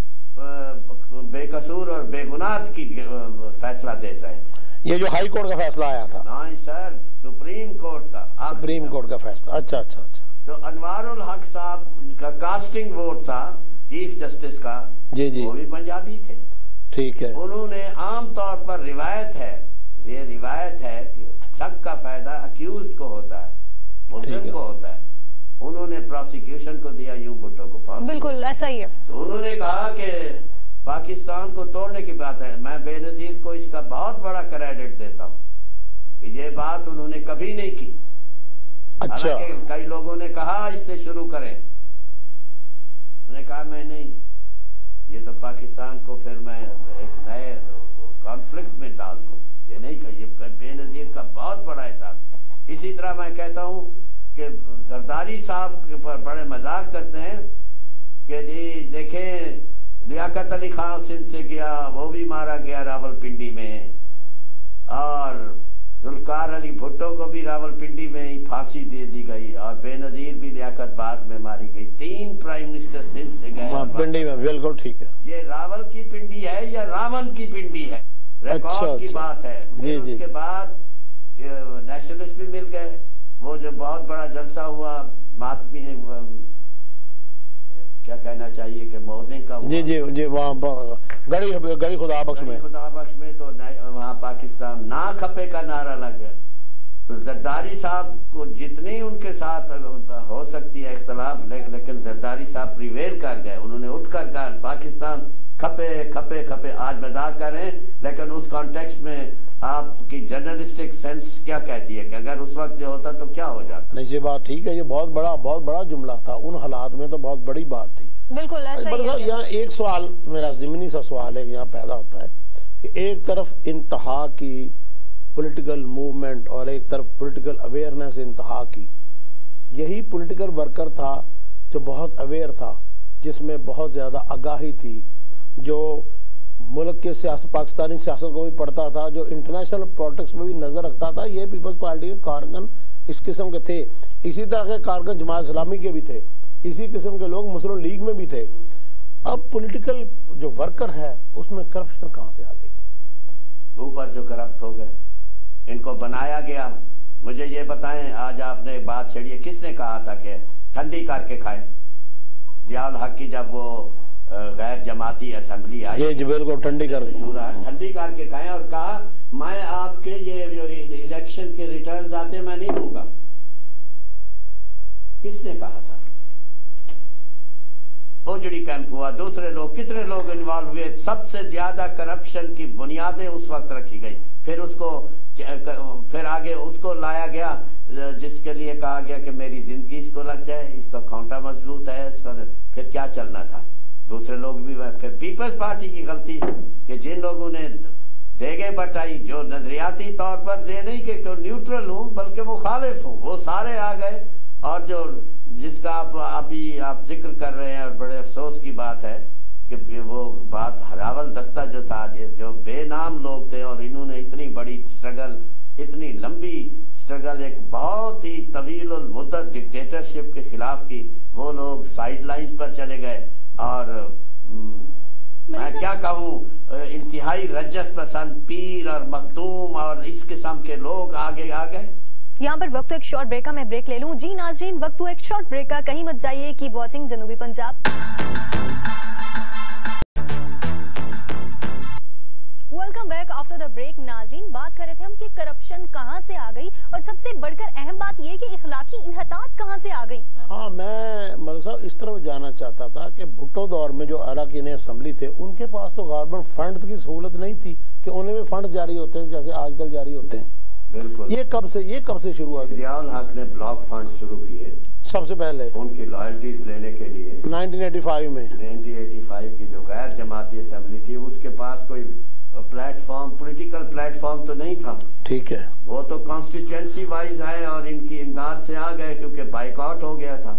بے قصور اور بے گناہ کی فیصلہ دے رہے تھے۔ یہ جو ہائی کورٹ کا فیصلہ آیا تھا؟ نہیں سر، سپریم کورٹ کا، سپریم کورٹ کا فیصلہ، اچھا اچھا اچھا۔ تو انوار الحق صاحب کا کاسٹنگ ووٹ تھا چیف جسٹس کا، جی جی، وہ بھی پنجابی تھے، ٹھیک ہے، انہوں نے عام طور پر روایت ہے، یہ روایت ہے کہ شک کا فائدہ اکیوزڈ کو ہوتا ہے، ملزم کو ہوتا ہے، انہوں نے پروسیکیوشن کو دیا یوں بھٹو کو پھانسی، بالکل ایسا ہی ہے، تو انہوں نے کہا کہ پاکستان کو توڑنے کی بات ہے، میں بے نظیر کو اس کا بہت بڑا کریڈٹ دیتا ہوں کہ یہ بات انہوں نے کبھی نہیں کی، اچھا، حالانکہ کئی لوگوں نے کہا اس سے شروع کریں، انہوں نے کہا میں نہیں، یہ تو پاکستان کو پھر میں ایک نئے کانفلکٹ میں ڈال دوں، یہ نہیں کہ یہ بے نظیر کا بہت بڑا احسان۔ اسی طرح میں کہتا ہوں کہ زرداری صاحب کے پر بڑے مذاق کرتے ہیں کہ جی دیکھیں لیاقت علی خان سندھ سے گیا، وہ بھی مارا گیا راول پنڈی میں، اور ذوالفقار علی بھٹو کو بھی راول پنڈی میں ہی پھانسی دے دی گئی، اور بے نظیر بھی لیاقت بعد میں ماری گئی، تین پرائم منسٹر سندھ سے گئے پنڈی میں، بالکل ٹھیک ہے۔ یہ راول کی پنڈی ہے یا راون کی پنڈی ہے، ریکارڈ کی بات ہے۔ پھر اس کے بعد نیشنلسٹ بھی مل گئے، وہ جو بہت بڑا جلسہ ہوا ماتمی کیا کہنا چاہیے کہ مورننگ کا، جی جی جی، وہاں گڑی گڑی خدا بخش میں، خدا بخش میں، تو وہاں پاکستان نہ کھپے کا نعرہ لگ گیا، تو زرداری صاحب کو جتنی ان کے ساتھ ہو سکتی ہے اختلاف، لیکن زرداری صاحب پریویل کر گئے، انہوں نے اٹھ کر کہا پاکستان کھپے کھپے کھپے، آج مذاق کر رہے ہیں لیکن اس کانٹیکسٹ میں آپ کی جرنلسٹک سینس کیا کہتی ہے کہ اگر اس وقت جو ہوتا تو کیا ہو جاتا؟ نہیں یہ بات ٹھیک ہے، یہ بہت بڑا بہت بڑا جملہ تھا، ان حالات میں تو بہت بڑی بات تھی، بالکل ایسا ہی ہے۔ یہاں ایک سوال میرا ضمنی سا سوال ہے یہاں پیدا ہوتا ہے کہ ایک طرف انتہا کی پولیٹیکل موومنٹ اور ایک طرف پولیٹیکل اویئرنیس انتہا کی، یہی پولیٹیکل ورکر تھا جو بہت اویئر تھا، جس میں بہت زیادہ آگاہی تھی، جو ملک کے سیاست پاکستانی سیاست کو بھی پڑھتا تھا، جو انٹرنیشنل پالیٹکس میں بھی نظر رکھتا تھا، یہ پیپلز پارٹی کے کارکن اس قسم کے تھے۔ اسی طرح کے کارکن جماعت اسلامی کے بھی تھے، اسی قسم کے لوگ مسلم لیگ میں بھی تھے۔ اب پولیٹیکل جو ورکر ہے اس میں کرپشن کہاں سے آ گئی؟ اوپر جو کرپٹ ہو گئے، ان کو بنایا گیا مجھے یہ بتائیں آج آپ نے بات چھڑی ہے کس نے کہا تھا کہ ٹھنڈی کر کے کھائیں؟ ضیاء الحق کی جب وہ غیر جماعتی اسمبلی آئی جی جی بالکل ٹھنڈی کر کے ٹھنڈی کر کے کھائیں اور کہا میں آپ کے یہ جو الیکشن کے ریٹرنز آتے میں نہیں دوں گا. کس نے کہا تھا؟ اوجڑی کیمپ ہوا, دوسرے لوگ کتنے لوگ انوالو ہوئے. سب سے زیادہ کرپشن کی بنیادیں اس وقت رکھی گئی. پھر اس کو پھر آگے اس کو لایا گیا جس کے لیے کہا گیا کہ میری زندگی اس کو لگ جائے, اس کا کھونٹا مضبوط ہے, اس کا پھر کیا چلنا تھا. دوسرے لوگ بھی پھر پیپلز پارٹی کی غلطی کہ جن لوگوں نے دیگیں بٹائی جو نظریاتی طور پر یہ نہیں کہ نیوٹرل ہوں بلکہ مخالف ہوں, وہ سارے آ گئے. اور جو جس کا آپ ابھی آپ ذکر کر رہے ہیں اور بڑے افسوس کی بات ہے کہ وہ بات ہراول دستہ جو تھا جو بے نام لوگ تھے اور انہوں نے اتنی بڑی سٹرگل اتنی لمبی سٹرگل ایک بہت ہی طویل المدت ڈکٹیٹرشپ کے خلاف کی, وہ لوگ سائیڈ لائنز پر چلے گئے. اور میں کیا کہوں انتہائی رجس پسند پیر اور مختوم اور اس قسم کے لوگ آگے آ گئے. یہاں پر وقت ایک شارٹ بریک کا میں بریک لے لوں. جی ناظرین وقت ایک شارٹ بریک کا, کہیں مت جائیے, keep watching Janubi Punjab. Welcome back after the break. ناظرین بات کر رہے تھے ہم کہ کرپشن کہاں سے آ گئی اور سب سے بڑھ کر اہم بات یہ کہ اخلاقی انحطاط کہاں سے آ گئی. ہاں میں ملک صاحب اس طرف جانا چاہتا تھا کہ بھٹو دور میں جو اراکین اسمبلی تھے ان کے پاس تو گورنمنٹ فنڈز کی سہولت نہیں تھی کہ انہیں بھی فنڈز جاری ہوتے ہیں جیسے آج کل جاری ہوتے ہیں. بالکل. یہ کب سے یہ کب سے شروع ہوا؟ ضیاء الحق نے بلاک فنڈ شروع کیے سب سے پہلے ان کی لائلٹیز لینے کے لیے نائنٹین ایٹی فائیو میں. نائنٹین ایٹی فائیو کی جو غیر جماعتی اسمبلی تھی اس کے پاس کوئی platform political platform تو نہیں تھا. ٹھیک ہے. وہ تو کانسٹیچوئنسی وائز آئے اور ان کی امداد سے آ گئے کیونکہ بائیک آؤٹ ہو گیا تھا.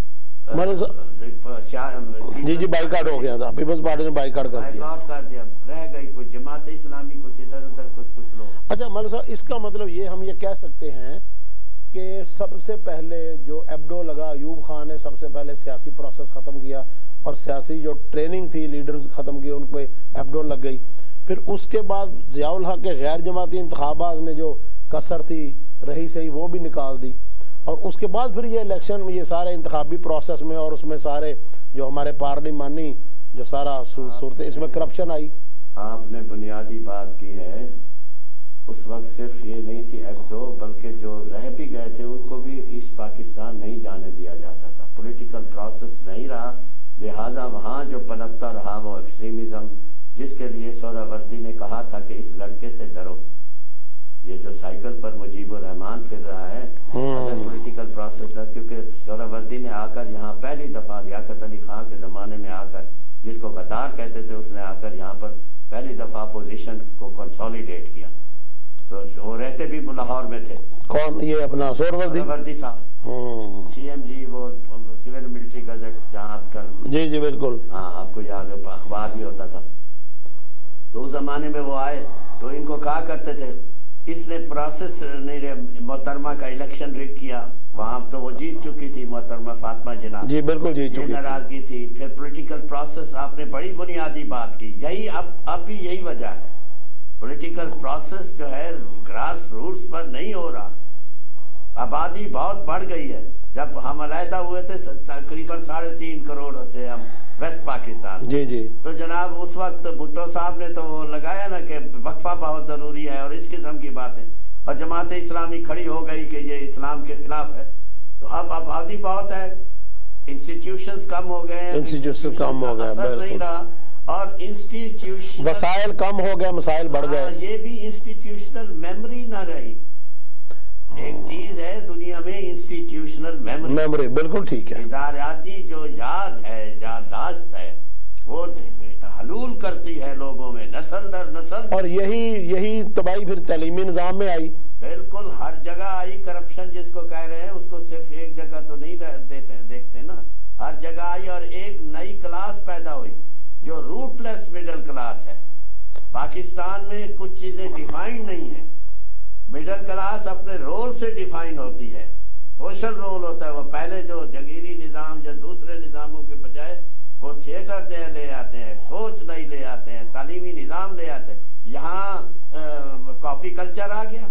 جی جی بائیک آؤٹ ہو گیا تھا, پیپلز پارٹی نے بائیک آؤٹ کر دیا کر دیا رہ گئی کچھ جماعت اسلامی کچھ ادھر ادھر کچھ کچھ لوگ. اچھا ملک صاحب اس کا مطلب یہ ہم یہ کہہ سکتے ہیں کہ سب سے پہلے جو ایبڈو لگا ایوب خان نے سب سے پہلے سیاسی پروسیس ختم کیا اور سیاسی جو ٹریننگ تھی لیڈرز ختم کی ان پہ ایبڈو لگ گئی. پھر اس کے بعد ضیاء الحق کے غیر جماعتی انتخابات نے جو کثر تھی رہی سہی وہ بھی نکال دی اور اس کے بعد پھر یہ الیکشن یہ سارے انتخابی پروسیس میں اور اس میں سارے جو ہمارے پارلیمانی جو سارا صورت اس میں کرپشن آئی. آپ نے بنیادی بات کی ہے. اس وقت صرف یہ نہیں تھی ایبڈو بلکہ جو رہ بھی گئے تھے ان کو بھی ایسٹ پاکستان نہیں جانے دیا جاتا تھا. پولیٹیکل پروسیس نہیں رہا, لہٰذا وہاں جو پنپتا رہا وہ ایکسٹریمزم جس کے لیے سہرا وردی نے کہا تھا کہ اس لڑکے سے ڈرو. یہ جو سائیکل پر مجیب الرحمان پھر رہا ہے اگر پولیٹیکل پروسیس نہ, کیونکہ سہرا وردی نے آ کر یہاں پہلی دفعہ لیاقت علی خان کے زمانے میں آ کر جس کو غدار کہتے تھے اس نے آ کر یہاں پر پہلی دفعہ اپوزیشن کو کنسولیڈیٹ کیا. تو وہ رہتے بھی لاہور میں تھے. کون یہ اپنا سہرا وردی وردی صاحب سی ایم جی وہ سول ملٹری گزٹ جہاں آپ کر جی جی بالکل ہاں آپ کو یاد ہے اخبار بھی ہوتا تھا. تو اس زمانے میں وہ آئے تو ان کو کہا کرتے تھے اس نے پروسیس محترمہ کا الیکشن ریگ کیا. وہاں تو وہ جیت چکی تھی محترمہ فاطمہ جناح. جی بالکل جیت چکی تھی. ناراضگی تھی. پھر پولیٹیکل پروسیس آپ نے بڑی بنیادی بات کی. یہی اب اب بھی یہی وجہ ہے. پولیٹیکل پروسیس جو ہے گراس روٹس پر نہیں ہو رہا. آبادی بہت بڑھ گئی ہے. جب ہم علیحدہ ہوئے تھے تقریباً ساڑھے تین کروڑ تھے ہم ویسٹ پاکستان. جی جی تو جناب اس وقت بھٹو صاحب نے تو وہ لگایا نا کہ وقفہ بہت ضروری ہے اور اس قسم کی باتیں اور جماعت اسلامی کھڑی ہو گئی کہ یہ اسلام کے خلاف ہے. تو اب آبادی بہت ہے, انسٹیٹیوشنز کم ہو گئے ہیں, انسٹیٹیوشن کم ہو گئے اثر نہیں رہا اور انسٹیٹیوشن وسائل کم ہو گئے مسائل بڑھ گئے. یہ بھی انسٹیٹیوشنل میموری نہ رہی. ایک چیز ہے دنیا میں انسٹیٹیوشنل میموری میموری بالکل ٹھیک ہے. اداریاتی جو یاد ہے یادداشت ہے وہ حلول کرتی ہے لوگوں میں نسل در نسل. اور یہی یہی تباہی پھر تعلیمی نظام میں آئی. بالکل ہر جگہ آئی. کرپشن جس کو کہہ رہے ہیں اس کو صرف ایک جگہ تو نہیں دیتے دیکھتے نا, ہر جگہ آئی اور ایک نئی کلاس پیدا ہوئی جو روٹ لیس مڈل کلاس ہے. پاکستان میں کچھ چیزیں ڈیفائنڈ نہیں ہیں. مڈل کلاس اپنے رول سے ڈیفائن ہوتی ہے. سوشل رول ہوتا ہے. وہ پہلے جو جگیری نظام یا دوسرے نظاموں کے بجائے وہ تھیٹر لے آتے ہیں, سوچ نہیں لے آتے ہیں, تعلیمی نظام لے آتے ہیں. یہاں کاپی کلچر آ گیا.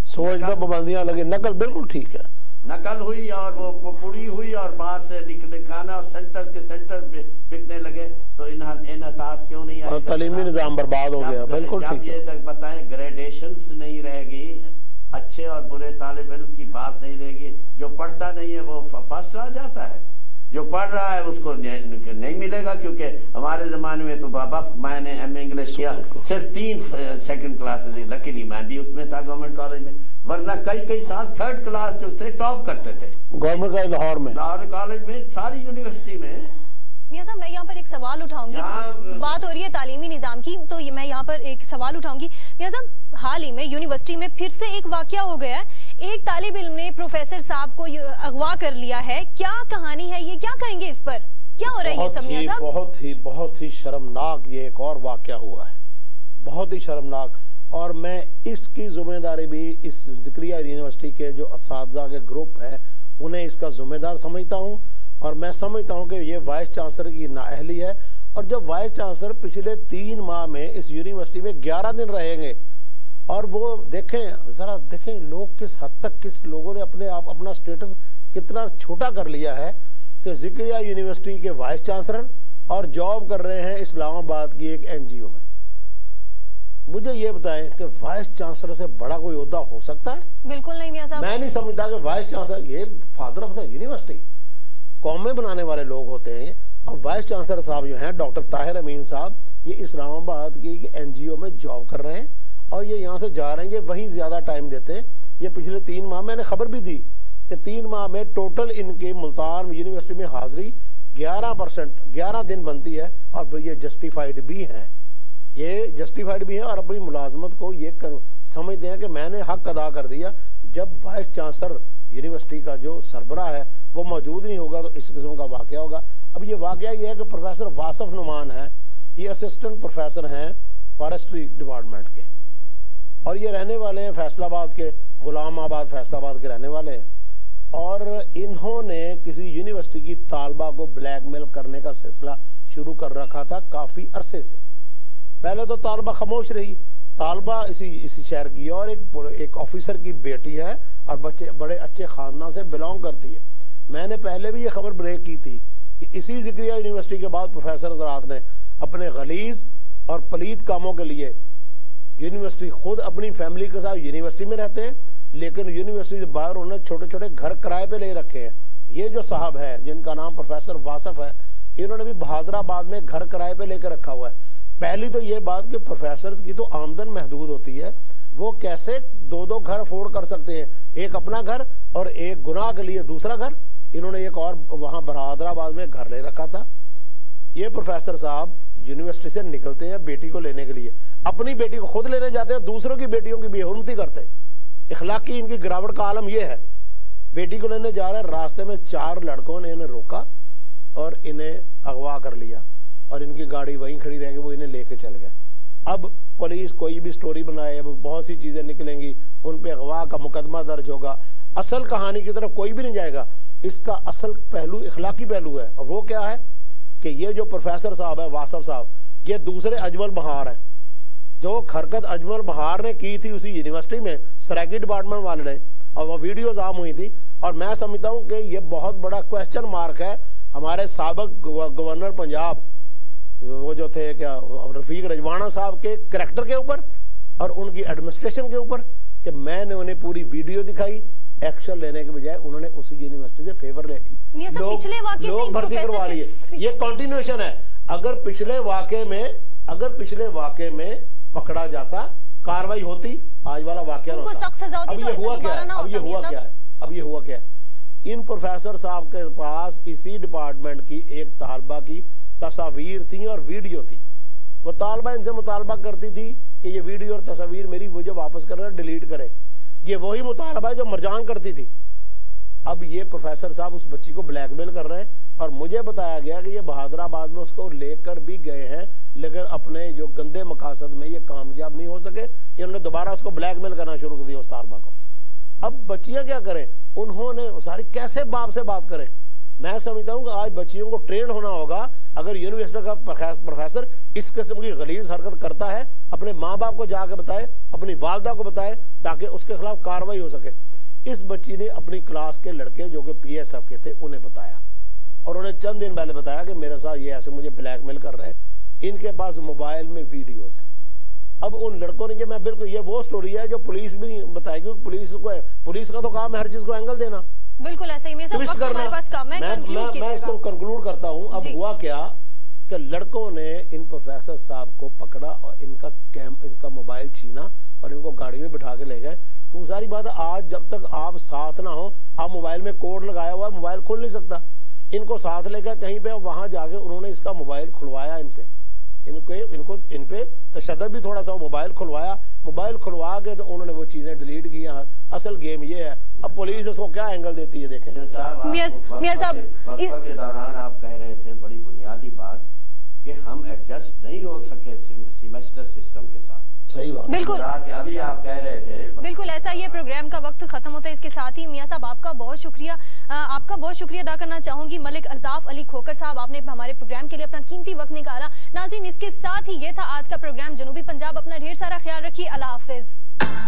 सोच में पाबंदियां लगी, नकल बिल्कुल ठीक है, नकल हुई और वो पुड़ी हुई और बाहर से निकले खाना और सेंटर्स के सेंटर्स बिकने लगे, तो इन इनहतात क्यों नहीं आई? और तालीमी निजाम बर्बाद हो गया। बिल्कुल ठीक है। ये तक बताएं ग्रेडेशंस नहीं रहेगी, अच्छे और बुरे तालिब इल्म की बात नहीं रहेगी, जो पढ़ता नहीं है वो फर्स्ट आ जाता है, जो पढ़ रहा है उसको नहीं मिलेगा, क्योंकि हमारे ज़माने में तो बाबा मैंने एम ए इंग्लिश किया सिर्फ तीन सेकंड क्लासेस, लकीली मैं भी उसमें था गवर्नमेंट कॉलेज में, वरना कई कई साल थर्ड क्लास जो थे टॉप करते थे गवर्नमेंट कॉलेज लाहौर में, लाहौर कॉलेज में, सारी यूनिवर्सिटी में। मियां साहब मैं यहाँ पर एक सवाल उठाऊंगी, बात हो रही है तालीमी निजाम की, तो मैं यहाँ पर एक सवाल उठाऊंगी। मियां साहब हाल ही में यूनिवर्सिटी में फिर से एक वाकया हो गया है, एक तालिब इल्म ने प्रोफेसर साहब को अगवा कर लिया है, क्या कहानी है ये, क्या कहेंगे इस पर, क्या हो रहा है ये सब मियां साहब? बहुत ही बहुत ही शर्मनाक ये एक और वाकया हुआ है, बहुत ही शर्मनाक, और मैं इसकी जिम्मेदारी भी इस जिक्रिया यूनिवर्सिटी के जो असातिज़ा के ग्रुप है उन्हें इसका जिम्मेदार समझता हूँ, और मैं समझता हूँ कि ये वाइस चांसलर की नाअहली है। और जब वाइस चांसलर पिछले तीन माह में इस यूनिवर्सिटी में ग्यारह दिन रहेंगे, और वो देखें जरा देखें लोग किस हद तक, किस लोगों ने अपने आप अपना स्टेटस कितना छोटा कर लिया है कि जिक्रिया यूनिवर्सिटी के वाइस चांसलर और जॉब कर रहे हैं इस्लामाबाद की एक एनजीओ में। मुझे ये बताएं कि वाइस चांसलर से बड़ा कोई ओहदा हो सकता है? बिल्कुल नहीं मियां साहब, मैं नहीं समझता कि वाइस चांसलर, ये फादर ऑफ द यूनिवर्सिटी, कौमें बनाने वाले लोग होते हैं। अब वाइस चांसलर साहब जो हैं डॉक्टर ताहिर अमीन साहब, ये इस्लामाबाद की एनजीओ में जॉब कर रहे हैं और ये यहाँ से जा रहे हैं, ये वहीं ज्यादा टाइम देते हैं। ये पिछले तीन माह मैंने खबर भी दी कि तीन माह में टोटल इनके मुल्तान यूनिवर्सिटी में हाजिरी ग्यारह परसेंट ग्यारह दिन बनती है, और ये जस्टिफाइड भी है, ये जस्टिफाइड भी है और अपनी मुलाजमत को ये कर, समझते हैं कि मैंने हक अदा कर दिया। जब वाइस चांसलर यूनिवर्सिटी का जो सरबराह है वो मौजूद नहीं होगा तो इस किस्म का वाकया होगा। अब ये वाकया ये है कि प्रोफेसर वासफ नुमान है, ये असिस्टेंट प्रोफेसर हैं फॉरेस्ट्री डिपार्टमेंट के, और ये रहने वाले हैं फैसलाबाद के, गुलामाबाद फैसलाबाद के रहने वाले हैं, और इन्होंने किसी यूनिवर्सिटी की तालबा को ब्लैकमेल करने का सिलसिला शुरू कर रखा था काफी अरसे से। पहले तो तालबा खामोश रही, तालबा इसी इसी शहर की है और एक एक ऑफिसर की बेटी है और बच्चे बड़े अच्छे खानदान से बिलोंग करती है। मैंने पहले भी ये खबर ब्रेक की थी कि इसी जिक्रिया यूनिवर्सिटी के बाद प्रोफेसर हज़रात ने अपने गलीज और पलीद कामों के लिए यूनिवर्सिटी खुद अपनी फैमिली के साथ यूनिवर्सिटी में रहते हैं, लेकिन यूनिवर्सिटी से बाहर उन्होंने छोटे छोटे घर किराए पे ले रखे हैं। ये जो साहब है जिनका नाम प्रोफेसर वासफ है, इन्होंने भी बहादुराबाद में घर किराए पे लेकर रखा हुआ है। पहली तो ये बात कि प्रोफेसर की तो आमदन महदूद होती है, वो कैसे दो दो घर अफोर्ड कर सकते हैं, एक अपना घर और एक गुनाह के लिए दूसरा घर। इन्होंने एक और वहां बहादुराबाद में घर ले रखा था। ये प्रोफेसर साहब यूनिवर्सिटी से निकलते हैं बेटी को लेने के लिए, अपनी बेटी को खुद लेने जाते हैं, दूसरों की बेटियों की बेहुरमती करते हैं। इखलाकी इनकी गिरावट का आलम यह है। बेटी को लेने जा रहे हैं, रास्ते में चार लड़कों ने इन्हें रोका और इन्हें अगवा कर लिया और इनकी गाड़ी वहीं खड़ी रहेगी, वो इन्हें लेके चल गए। अब पुलिस कोई भी स्टोरी बनाए, अब बहुत सी चीजें निकलेंगी, उन पे अगवा का मुकदमा दर्ज होगा, असल कहानी की तरफ कोई भी नहीं जाएगा। इसका असल पहलू इखलाकी पहलू है, और वो क्या है कि ये जो प्रोफेसर साहब है वासफ साहब, ये दूसरे अजमल बहार है। जो हरकत अजमल बहार ने की थी उसी यूनिवर्सिटी में सराकी डिपार्टमेंट वाले ने, और वो वीडियोज आम हुई थी, और मैं समझता हूं कि ये बहुत बड़ा क्वेश्चन मार्क है हमारे साबिक गवर्नर पंजाब वो जो थे क्या रफीक रजवाना साहब के करैक्टर के ऊपर और उनकी एडमिनिस्ट्रेशन के ऊपर, कि मैंने उन्हें पूरी वीडियो दिखाई, एक्शन लेने के बजाय उन्होंने उस यूनिवर्सिटी से फेवर ले ली, लोग, लोग भर्ती करवा लिए। ये कंटिन्यूएशन है। अगर पिछले वाकये में अगर पिछले वाकये में पकड़ा जाता, कार्रवाई होती, आज वाला वाकया होता। अब ये हुआ क्या है अब ये हुआ क्या है अब ये हुआ क्या है इन प्रोफेसर साहब के पास इसी डिपार्टमेंट की एक तालबा की तस्वीर थी और वीडियो थी। वो तालबा इनसे मुतालबा करती थी कि ये वीडियो और तस्वीर मेरी मुझे वापस करना, डिलीट करे। ये वही मुतालबा है जो मरजान करती थी। अब ये प्रोफेसर साहब उस बच्ची को ब्लैकमेल कर रहे हैं, और मुझे बताया गया कि ये बहादुराबाद में उसको लेकर भी गए हैं, लेकिन अपने जो गंदे मकासद में ये कामयाब नहीं हो सके। इन्होंने दोबारा उसको ब्लैकमेल करना शुरू कर दिया उस तालबा को। अब बच्चियां क्या करें, उन्होंने सारी कैसे बाप से बात करें। मैं समझता हूं कि आज बच्चियों को ट्रेन होना होगा अगर यूनिवर्सिटी का प्रोफेसर इस किस्म की गलीज हरकत करता है, अपने माँ बाप को जाके बताए, अपनी वालदा को बताए, ताकि उसके खिलाफ कार्रवाई हो सके। इस बच्ची ने अपनी क्लास के लड़के जो कि पी एस एफ के थे उन्हें बताया, और उन्हें चंद दिन पहले बताया कि मेरे साथ ये ऐसे मुझे ब्लैकमेल कर रहे हैं, इनके पास मोबाइल में वीडियोस हैं। अब उन लड़कों ने, मैं बिल्कुल ये वो स्टोरी है जो पुलिस भी नहीं बताएगी, क्योंकि पुलिस को पुलिस का तो काम है हर चीज को एंगल देना, बिल्कुल ऐसा ही। मेरे साथ वक्त हमारे पास कम है, मैं मैं, मैं इसको कंक्लूड करता हूं। अब हुआ क्या कि लड़कों ने इन प्रोफेसर साहब को पकड़ा और इनका कैम इनका मोबाइल छीना और इनको गाड़ी में बिठा के ले गए। क्योंकि सारी बात है, आज जब तक आप साथ ना हो, आप मोबाइल में कोड लगाया हुआ, मोबाइल खुल नहीं सकता। इनको साथ लेकर कहीं पे, वहां जाके उन्होंने इसका मोबाइल खुलवाया इनसे, इनको इनको इन पे तशद्दुद भी थोड़ा सा, मोबाइल खुलवाया, मोबाइल खुलवा के तो उन्होंने वो चीजें डिलीट की। असल गेम ये है, अब पुलिस उसको क्या एंगल देती है देखें। मियां साहब, के दौरान आप कह रहे थे बड़ी बुनियादी बात कि हम एडजस्ट नहीं हो सके सेमेस्टर सिस्टम के साथ। सही बात, बिल्कुल अभी आप कह रहे थे, बिल्कुल ऐसा। ये प्रोग्राम का वक्त खत्म होता है, इसके साथ ही मियां साहब आपका बहुत शुक्रिया, आपका बहुत शुक्रिया अदा करना चाहूंगी। मलिक अल्ताफ अली खोखर साहब, आपने हमारे प्रोग्राम के लिए अपना कीमती वक्त निकाला। नाज़रीन, इसके साथ ही ये था आज का प्रोग्राम जनूबी पंजाब। अपना ढेर सारा ख्याल रखिए। अल्लाह हाफिज।